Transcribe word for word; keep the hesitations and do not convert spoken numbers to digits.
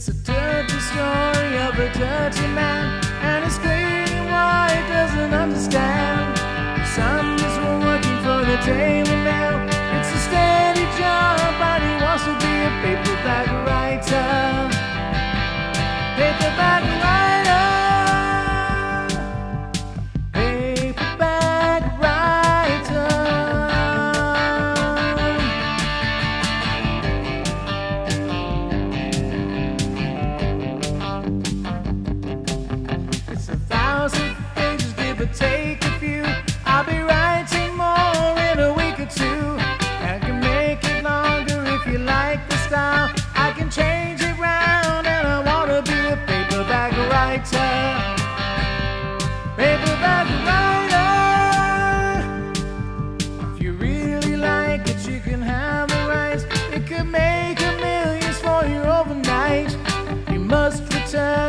It's a dirty story of a dirty man, and it's clearly why he doesn't understand. Some just were working for the Daily Mail. It's a steady job, but he wants to be a paperback writer. Paperback writer. Paperback writer. It's a thousand pages, give or take a few. I'll be writing more in a week or two. I can make it longer if you like the style. I can change it round, and I want to be a paperback writer. Paperback writer. If you really like it, you can have the rights. It could make a millions for you overnight. You must return